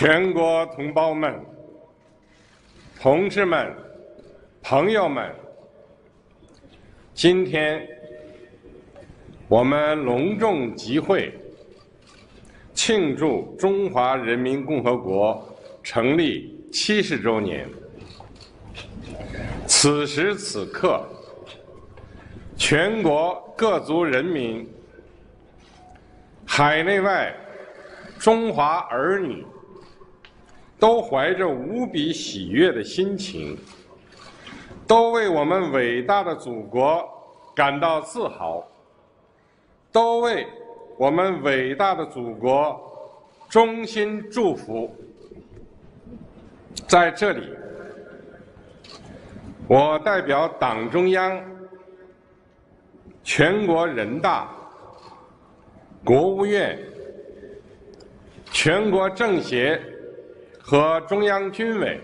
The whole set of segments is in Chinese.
全国同胞们、同志们、朋友们，今天我们隆重集会，庆祝中华人民共和国成立70周年。此时此刻，全国各族人民、海内外中华儿女都怀着无比喜悦的心情，都为我们伟大的祖国感到自豪，都为我们伟大的祖国衷心祝福。在这里，我代表党中央、全国人大、国务院、全国政协和中央军委，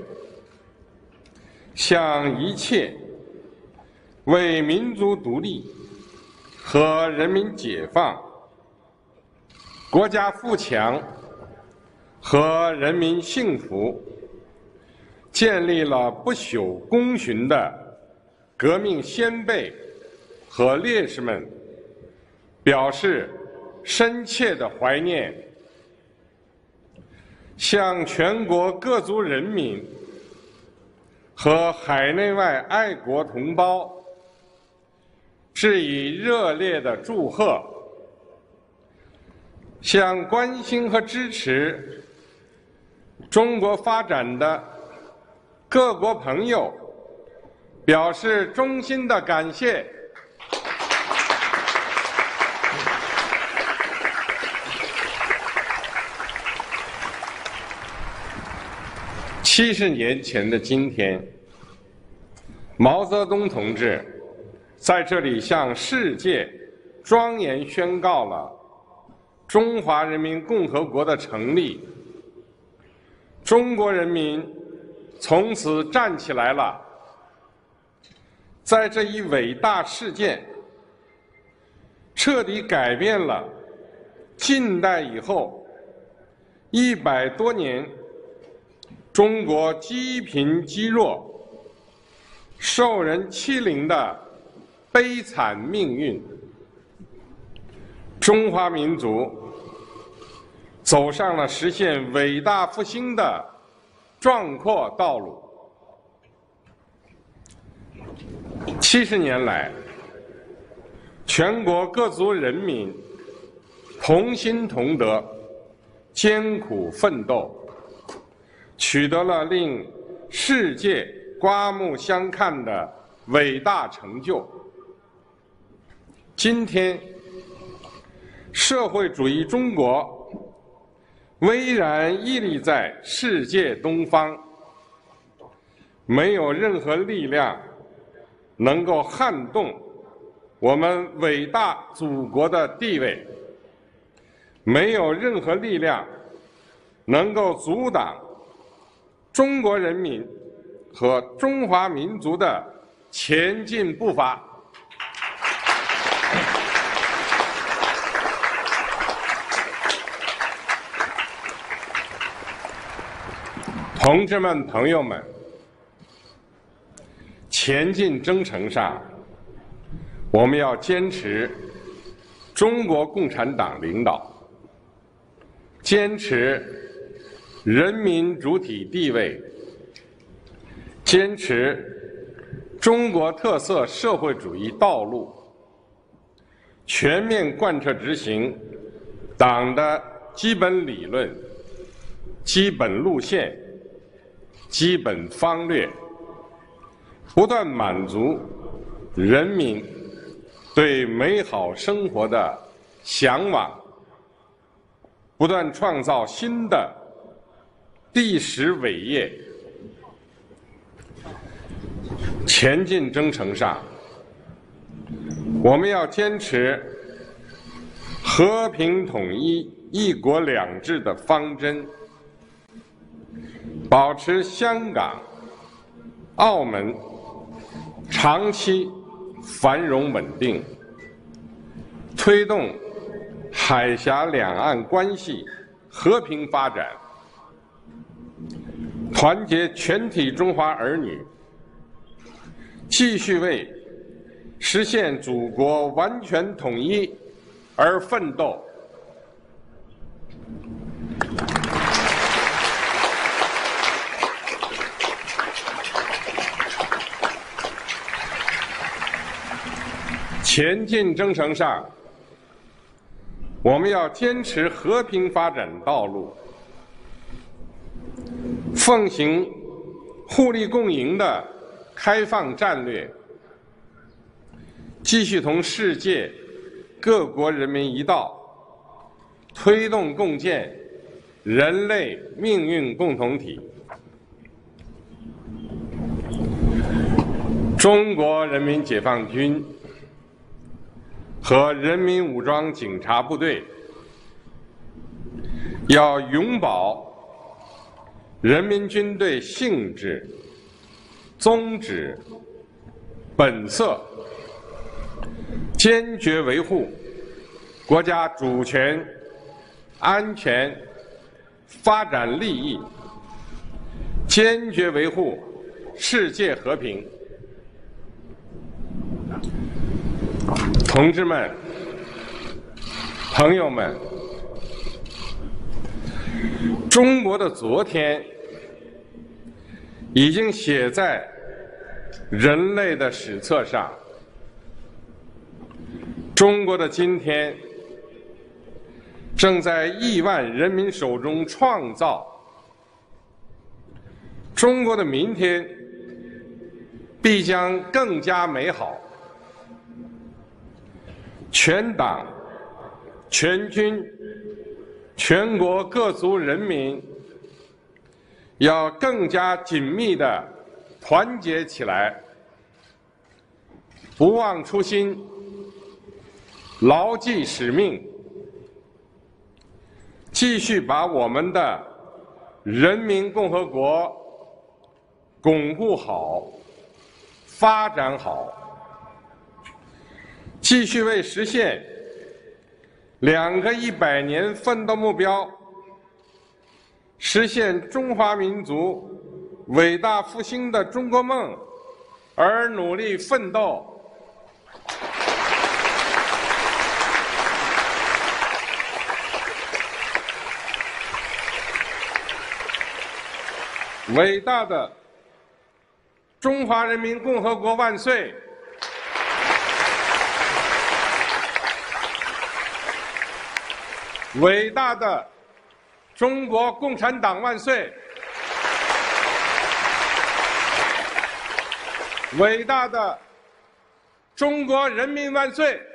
向一切为民族独立和人民解放、国家富强和人民幸福建立了不朽功勋的革命先辈和烈士们表示深切的怀念，向全国各族人民和海内外爱国同胞致以热烈的祝贺，向关心和支持中国发展的各国朋友表示衷心的感谢。70年前的今天，毛泽东同志在这里向世界庄严宣告了中华人民共和国的成立。中国人民从此站起来了。在这一伟大事件彻底改变了近代以后100多年中国积贫积弱、受人欺凌的悲惨命运。中华民族走上了实现伟大复兴的壮阔道路。70年来，全国各族人民同心同德，艰苦奋斗，取得了令世界刮目相看的伟大成就。今天，社会主义中国巍然屹立在世界东方，没有任何力量能够撼动我们伟大祖国的地位，没有任何力量能够阻挡中国人民和中华民族的前进步伐。同志们、朋友们，前进征程上，我们要坚持中国共产党领导，坚持人民主体地位，坚持中国特色社会主义道路，全面贯彻执行党的基本理论、基本路线、基本方略，不断满足人民对美好生活的向往，不断创造新的历史伟业。前进征程上，我们要坚持和平统一、一国两制的方针，保持香港、澳门长期繁荣稳定，推动海峡两岸关系和平发展， 团结全体中华儿女，继续为实现祖国完全统一而奋斗。前进征程上，我们要坚持和平发展道路，奉行互利共赢的开放战略，继续同世界各国人民一道，推动共建人类命运共同体。中国人民解放军和人民武装警察部队要永葆人民军队性质、宗旨、本色，坚决维护国家主权、安全、发展利益，坚决维护世界和平。同志们、朋友们，中国的昨天已经写在人类的史册上，中国的今天正在亿万人民手中创造，中国的明天必将更加美好。全党、全军、全国各族人民要更加紧密地团结起来，不忘初心，牢记使命，继续把我们的人民共和国巩固好、发展好，继续为实现2个100年奋斗目标，实现中华民族伟大复兴的中国梦而努力奋斗。伟大的中华人民共和国万岁！伟大的中国共产党万岁！伟大的中国人民万岁！